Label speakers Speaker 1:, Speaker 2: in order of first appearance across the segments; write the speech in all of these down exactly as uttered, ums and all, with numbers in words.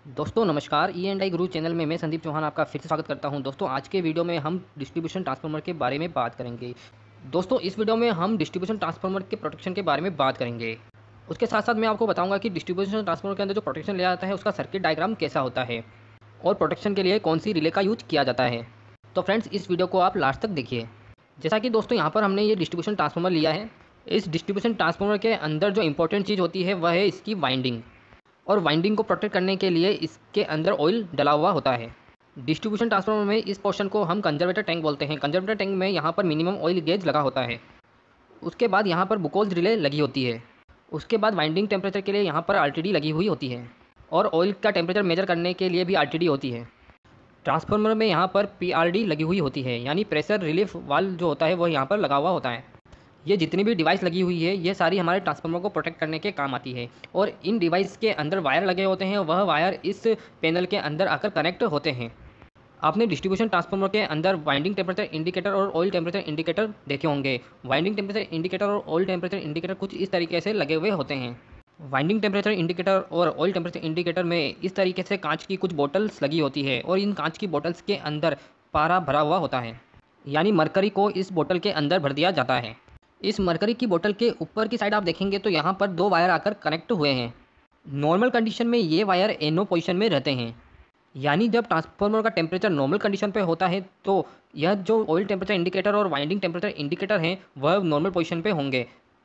Speaker 1: दोस्तों नमस्कार, E and I Guru channel में मैं संदीप चौहान आपका फिर से स्वागत करता हूं। दोस्तों आज के वीडियो में हम डिस्ट्रीब्यूशन ट्रांसफार्मर के बारे में बात करेंगे। दोस्तों इस वीडियो में हम डिस्ट्रीब्यूशन ट्रांसफार्मर के प्रोटेक्शन के बारे में बात करेंगे। उसके साथ साथ मैं आपको बताऊंगा कि डिस्ट्रीब्यूशन ट्रांसफार्मर के अंदर जो प्रोटेक्शन लिया जाता है उसका सर्किट डायग्राम कैसा होता है और प्रोटेक्शन के लिए कौन सी रिले का यूज किया जाता है। तो फ्रेंड्स इस वीडियो को आप लास्ट तक देखिए। जैसा कि दोस्तों यहाँ पर हमने ये डिस्ट्रीब्यूशन ट्रांसफार्मर लिया है। इस डिस्ट्रीब्यूशन ट्रांसफार्मर के अंदर जो इंपॉर्टेंट चीज़ होती है वह है इसकी वाइंडिंग, और वाइंडिंग को प्रोटेक्ट करने के लिए इसके अंदर ऑयल डला हुआ होता है। डिस्ट्रीब्यूशन ट्रांसफार्मर में इस पोर्शन को हम कंजर्वेटर टैंक बोलते हैं। कंजर्वेटर टैंक में यहाँ पर मिनिमम ऑयल गेज लगा होता है। उसके बाद यहाँ पर बुकोल्स रिले लगी होती है। उसके बाद वाइंडिंग टेम्परेचर के लिए यहाँ पर आरटीडी लगी हुई होती है, और ऑयल का टेम्परेचर मेजर करने के लिए भी आरटीडी होती है। ट्रांसफार्मर में यहाँ पर पीआरडी लगी हुई होती है, यानी प्रेशर रिलीफ वाल्व जो होता है वह यहाँ पर लगा हुआ होता है। ये जितनी भी डिवाइस लगी हुई है ये सारी हमारे ट्रांसफार्मर को प्रोटेक्ट करने के काम आती है। और इन डिवाइस के अंदर वायर लगे होते हैं, वह वायर इस पैनल के अंदर आकर कनेक्ट होते हैं। आपने डिस्ट्रीब्यूशन ट्रांसफार्मर के अंदर वाइंडिंग टेम्परेचर इंडिकेटर और ऑयल टेम्परेचर इंडिकेटर देखे होंगे। वाइंडिंग टेम्परेचर इंडिकेटर और ऑयल टेम्परेचर इंडिकेटर कुछ इस तरीके से लगे हुए होते हैं। वाइंडिंग टेम्परेचर इंडिकेटर और ऑयल टेम्परेचर इंडिकेटर में इस तरीके से कांच की कुछ बोटल्स लगी होती है, और इन कांच की बोटल्स के अंदर पारा भरा हुआ होता है, यानी मरकरी को इस बोतल के अंदर भर दिया जाता है। इस मरकरी की बोतल के ऊपर की साइड आप देखेंगे तो यहाँ पर दो वायर आकर कनेक्ट हुए हैं। नॉर्मल कंडीशन में ये वायर एनो पोजीशन में रहते हैं, यानी जब ट्रांसफार्मर का टेम्परेचर नॉर्मल कंडीशन पे होता है तो यह जो ऑयल टेम्परेचर इंडिकेटर और वाइंडिंग टेम्परेचर इंडिकेटर हैं वह नॉर्मल पोजीशन पे होंगे।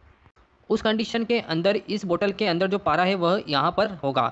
Speaker 1: उस कंडीशन के अंदर इस बोतल के अंदर जो पारा है वह यहाँ पर होगा,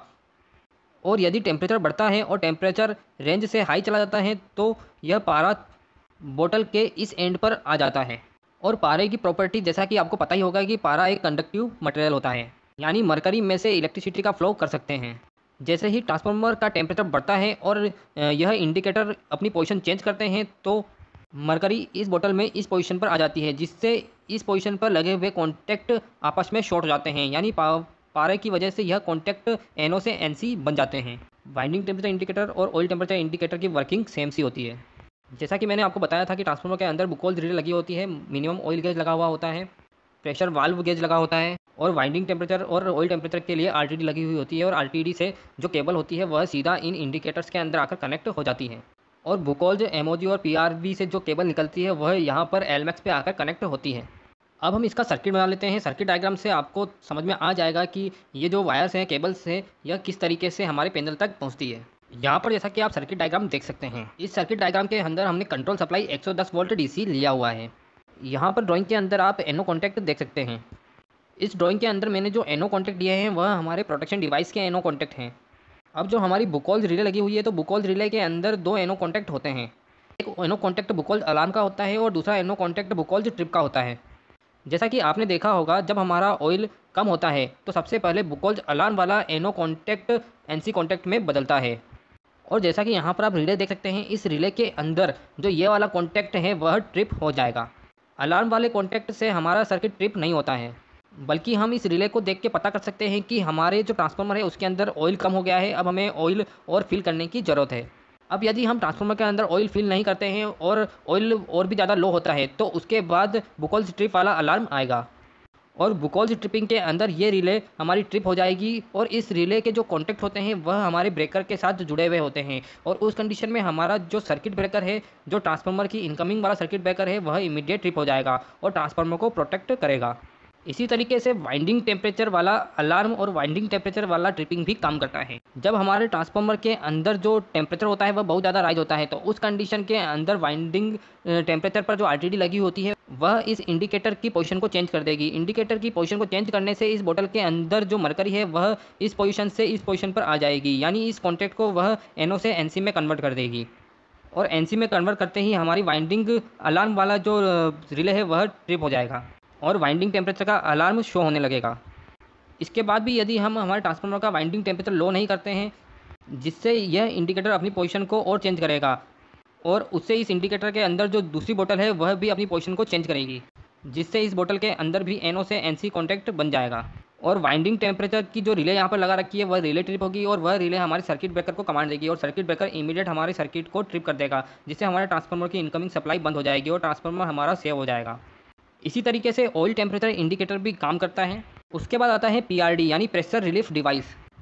Speaker 1: और यदि टेम्परेचर बढ़ता है और टेम्परेचर रेंज से हाई चला जाता है तो यह पारा बोतल के इस एंड पर आ जाता है। और पारे की प्रॉपर्टी जैसा कि आपको पता ही होगा कि पारा एक कंडक्टिव मटेरियल होता है, यानी मरकरी में से इलेक्ट्रिसिटी का फ्लो कर सकते हैं। जैसे ही ट्रांसफार्मर का टेम्परेचर बढ़ता है और यह इंडिकेटर अपनी पोजीशन चेंज करते हैं तो मरकरी इस बोतल में इस पोजीशन पर आ जाती है, जिससे इस पोजीशन पर लगे हुए कॉन्टैक्ट आपस में शॉर्ट हो जाते हैं, यानी पा, पारे की वजह से यह कॉन्टैक्ट एनओ से एनसी बन जाते हैं। वाइंडिंग टेम्परेचर इंडिकेटर और ऑयल टेम्परेचर इंडिकेटर की वर्किंग सेम सी होती है। जैसा कि मैंने आपको बताया था कि ट्रांसफार्मर के अंदर बुकोल रिले लगी होती है, मिनिमम ऑयल गेज लगा हुआ होता है, प्रेशर वाल्व गेज लगा होता है, और वाइंडिंग टेम्परेचर और ऑयल टेम्परेचर के लिए आरटीडी लगी हुई होती है। और आरटीडी से जो केबल होती है वह सीधा इन इंडिकेटर्स के अंदर आकर कनेक्ट हो जाती है, और बुकोल एमओजी और पीआरवी से जो केबल निकलती है वह यहाँ पर एलमैक्स पे आकर कनेक्ट होती है। अब हम इसका सर्किट बना लेते हैं। सर्किट डायग्राम से आपको समझ में आ जाएगा कि ये जो वायर्स हैं, केबल्स हैं, यह किस तरीके से हमारे पैनल तक पहुँचती है। यहाँ पर जैसा कि आप सर्किट डायग्राम देख सकते हैं, इस सर्किट डायग्राम के अंदर हमने कंट्रोल सप्लाई एक सौ दस वोल्ट डीसी लिया हुआ है। यहाँ पर ड्राइंग के अंदर आप एनो कॉन्टैक्ट देख सकते हैं। इस ड्राइंग के अंदर मैंने जो एनो कॉन्टैक्ट दिए हैं वह हमारे प्रोटेक्शन डिवाइस के एनो कॉन्टैक्ट हैं। अब जो हमारी बुकोल्स रिले लगी हुई है तो बुकोल्स रिले के अंदर दो एनो कॉन्टैक्ट होते हैं। एक एनो कॉन्टैक्ट बुकोल्स अलार्म का होता है और दूसरा एनो कॉन्टैक्ट बुकोल्स ट्रिप का होता है। जैसा कि आपने देखा होगा, जब हमारा ऑयल कम होता है तो सबसे पहले बुकोल्स अलार्म वाला एनो कॉन्टैक्ट एनसी कॉन्टैक्ट में बदलता है। और जैसा कि यहाँ पर आप रिले देख सकते हैं, इस रिले के अंदर जो ये वाला कॉन्टैक्ट है वह ट्रिप हो जाएगा। अलार्म वाले कॉन्टैक्ट से हमारा सर्किट ट्रिप नहीं होता है, बल्कि हम इस रिले को देख के पता कर सकते हैं कि हमारे जो ट्रांसफार्मर है उसके अंदर ऑयल कम हो गया है, अब हमें ऑयल और फिल करने की ज़रूरत है। अब यदि हम ट्रांसफार्मर के अंदर ऑयल फिल नहीं करते हैं और ऑयल और भी ज़्यादा लो होता है तो उसके बाद बुकोल्स ट्रिप वाला अलार्म आएगा, और बुकोल्स ट्रिपिंग के अंदर ये रिले हमारी ट्रिप हो जाएगी, और इस रिले के जो कॉन्टैक्ट होते हैं वह हमारे ब्रेकर के साथ जुड़े हुए होते हैं। और उस कंडीशन में हमारा जो सर्किट ब्रेकर है, जो ट्रांसफार्मर की इनकमिंग वाला सर्किट ब्रेकर है, वह इमीडिएट ट्रिप हो जाएगा और ट्रांसफार्मर को प्रोटेक्ट करेगा। इसी तरीके से वाइंडिंग टेम्परेचर वाला अलार्म और वाइंडिंग टेम्परेचर वाला ट्रिपिंग भी काम करता है। जब हमारे ट्रांसफार्मर के अंदर जो टेम्परेचर होता है वह बहुत ज़्यादा राइज होता है तो उस कंडीशन के अंदर वाइंडिंग टेम्परेचर पर जो आरटीडी लगी होती है वह इस इंडिकेटर की पोजीशन को चेंज कर देगी। इंडिकेटर की पोजीशन को चेंज करने से इस बोतल के अंदर जो मरकरी है वह इस पोजीशन से इस पोजीशन पर आ जाएगी, यानी इस कॉन्टैक्ट को वह एनओ से एनसी में कन्वर्ट कर देगी, और एनसी में कन्वर्ट करते ही हमारी वाइंडिंग अलार्म वाला जो रिले है वह ट्रिप हो जाएगा और वाइंडिंग टेम्परेचर का अलार्म शो होने लगेगा। इसके बाद भी यदि हम हमारे ट्रांसफार्मर का वाइंडिंग टेम्परेचर लो नहीं करते हैं, जिससे यह इंडिकेटर अपनी पोजीशन को और चेंज करेगा, और उससे इस इंडिकेटर के अंदर जो दूसरी बोतल है वह भी अपनी पोजीशन को चेंज करेगी, जिससे इस बोतल के अंदर भी एनओ से एनसी कॉन्टैक्ट बन जाएगा। और वाइंडिंग टेम्परेचर की जो रिले यहाँ पर लगा रखी है वह रिले ट्रिप होगी, और वह रिले हमारे सर्किट ब्रेकर को कमांड देगी, और सर्किट ब्रेकर इमीडिएट हमारे सर्किट को ट्रिप कर देगा, जिससे हमारे ट्रांसफार्मर की इनकमिंग सप्लाई बंद हो जाएगी और ट्रांसफार्मर हमारा सेव हो जाएगा। इसी तरीके से ऑयल टेम्परेचर इंडिकेटर भी काम करता है। उसके बाद आता है पीआरडी, यानी प्रेशर रिलीफ डिवाइस।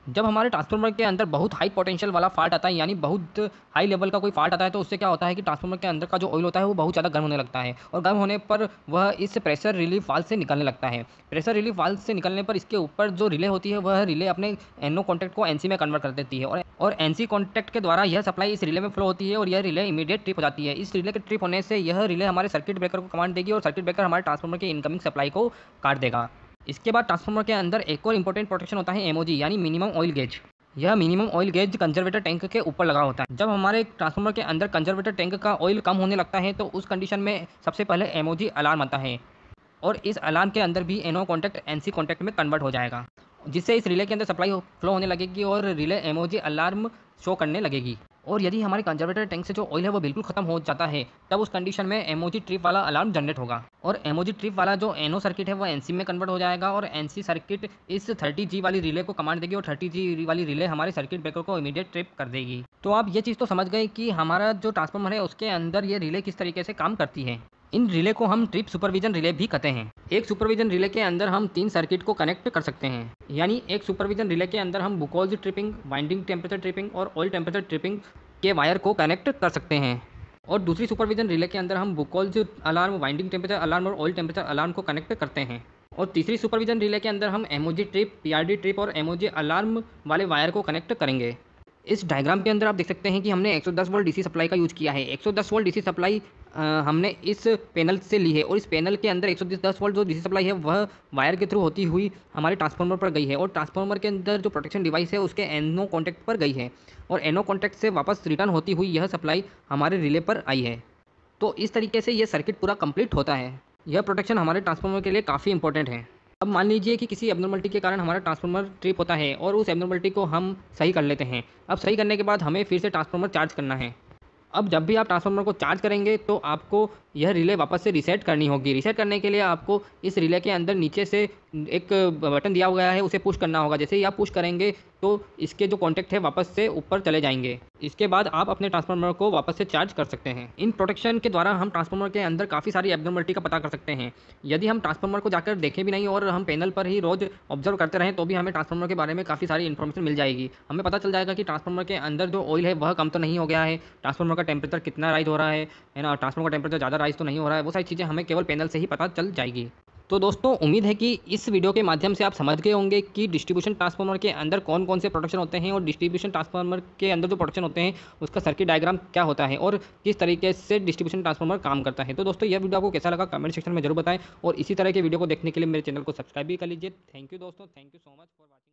Speaker 1: जब हमारे ट्रांसफार्मर के अंदर बहुत हाई पोटेंशियल वाला फॉल्ट आता है, यानी बहुत हाई लेवल का कोई फॉल्ट आता है, तो उससे क्या होता है कि ट्रांसफार्मर के अंदर का जो ऑयल होता है वो बहुत ज़्यादा गर्म होने लगता है और गर्म होने पर वह इस प्रेशर रिलीफ वाल्व से निकलने लगता है। प्रेशर रिलीफ वाल्व से निकलने पर इसके ऊपर जो रिले होती है वह रिले अपने एनो कॉन्टैक्ट को एनसी में कन्वर्ट कर देती है और और एनसी कॉन्टैक्ट के द्वारा यह सप्लाई इस रिले में फ्लो होती है और यह रिले इमीडिएट ट्रिप हो जाती है। इस रिले के ट्रिप होने से यह रिले हमारे सर्किट ब्रेकर को कमांड देगी और सर्किट ब्रेकर हमारे ट्रांसफार्मर के इनकमिंग सप्लाई को काट देगा। इसके बाद ट्रांसफार्मर के अंदर एक और इंपॉर्टेंट प्रोटेक्शन होता है एमओजी, यानी मिनिमम ऑयल गेज। यह minimum oil gauge conservator tank के ऊपर लगा होता है। जब हमारे ट्रांसफार्मर के अंदर कंजर्वेटर टैंक का ऑयल कम होने लगता है तो उस कंडीशन में सबसे पहले एमओजी अलार्म आता है और इस अलार्म के अंदर भी एनो कॉन्टैक्ट एनसी कॉन्टैक्ट में कन्वर्ट हो जाएगा, जिससे इस रिले के अंदर सप्लाई फ्लो होने लगेगी और रिले एमओजी अलार्म शो करने लगेगी। और यदि हमारे कंजर्वेटर टैंक से जो ऑयल है वो बिल्कुल खत्म हो जाता है, तब उस कंडीशन में एमओजी ट्रिप वाला अलार्म जनरेट होगा और एमओजी ट्रिप वाला जो एनो सर्किट है वो एनसी में कन्वर्ट हो जाएगा और एनसी सर्किट इस थर्टी जी वाली रिले को कमांड देगी और थर्टी जी वाली रिले हमारे सर्किट ब्रेकर को इमीडिएट ट्रिप कर देगी। तो आप ये चीज़ तो समझ गए कि हमारा जो ट्रांसफार्मर है उसके अंदर ये रिले किस तरीके से काम करती है। इन रिले को हम ट्रिप सुपरविजन रिले भी कहते हैं। एक सुपरविजन रिले के अंदर हम तीन सर्किट को कनेक्ट कर सकते हैं, यानी एक सुपरविजन रिले के अंदर हम Buchholz tripping, winding temperature tripping और ऑयल टेम्परेचर ट्रिपिंग के वायर को कनेक्ट कर सकते हैं और दूसरी सुपरविजन रिले के अंदर हम Buchholz alarm, winding temperature alarm और ऑयल टेम्परेचर अलार्म को कनेक्ट करते हैं और तीसरी सुपरविजन रिले के अंदर हम एमओजी ट्रिप, पीआरडी ट्रिप और एमओजी अलार्म वाले वायर को कनेक्ट करेंगे। इस डायग्राम के अंदर आप देख सकते हैं कि हमने एक सौ दस वोल्ट डीसी सप्लाई का यूज़ किया है। एक सौ दस वोल्ट डीसी सप्लाई हमने इस पैनल से ली है और इस पैनल के अंदर एक सौ दस वोल्ट जो डीसी सप्लाई है वह वायर के थ्रू होती हुई हमारे ट्रांसफार्मर पर गई है और ट्रांसफार्मर के अंदर जो प्रोटेक्शन डिवाइस है उसके एनो कॉन्टैक्ट पर गई है और एनो कॉन्टैक्ट से वापस रिटर्न होती हुई यह सप्लाई हमारे रिले पर आई है। तो इस तरीके से यह सर्किट पूरा कंप्लीट होता है। यह प्रोटेक्शन हमारे ट्रांसफार्मर के लिए काफ़ी इंपॉर्टेंट है। अब मान लीजिए कि किसी एब्नॉर्मलिटी के कारण हमारा ट्रांसफार्मर ट्रिप होता है और उस एब्नॉर्मलिटी को हम सही कर लेते हैं। अब सही करने के बाद हमें फिर से ट्रांसफार्मर चार्ज करना है। अब जब भी आप ट्रांसफार्मर को चार्ज करेंगे तो आपको यह रिले वापस से रीसेट करनी होगी। रीसेट करने के लिए आपको इस रिले के अंदर नीचे से एक बटन दिया गया है, उसे पुश करना होगा। जैसे ही आप पुश करेंगे तो इसके जो कॉन्टैक्ट है वापस से ऊपर चले जाएंगे। इसके बाद आप अपने ट्रांसफार्मर को वापस से चार्ज कर सकते हैं। इन प्रोटेक्शन के द्वारा हम ट्रांसफार्मर के अंदर काफ़ी सारी एब्नॉर्मलिटी का पता कर सकते हैं। यदि हम ट्रांसफार्मर को जाकर देखें भी नहीं और हम पैनल पर ही रोज़ ऑब्जर्व करते रहें तो भी हमें ट्रांसफार्मर के बारे में काफ़ी सारी इन्फॉर्मेशन मिल जाएगी। हमें पता चल जाएगा कि ट्रांसफार्मर के अंदर जो ऑयल है वह कम तो नहीं हो गया है, ट्रांसफार्मर का टेम्परेचर कितना राइज हो रहा है है ना, ट्रांसफार्मर का टेम्परेचर ज़्यादा राइज तो नहीं हो रहा है। वो सारी चीज़ें हमें केवल पैनल से ही पता चल जाएगी। तो दोस्तों उम्मीद है कि इस वीडियो के माध्यम से आप समझ गए होंगे कि डिस्ट्रीब्यूशन ट्रांसफार्मर के अंदर कौन कौन से प्रोटेक्शन होते हैं और डिस्ट्रीब्यूशन ट्रांसफार्मर के अंदर जो प्रोटेक्शन होते हैं उसका सर्किट डायग्राम क्या होता है और किस तरीके से डिस्ट्रीब्यूशन ट्रांसफार्मर काम करता है। तो दोस्तों यह वीडियो आपको कैसा लगा कमेंट सेक्शन में जरूर बताएं और इसी तरह के वीडियो को देखने के लिए मेरे चैनल को सब्सक्राइब भी कर लीजिए। थैंक यू दोस्तों, thank you so much for watching.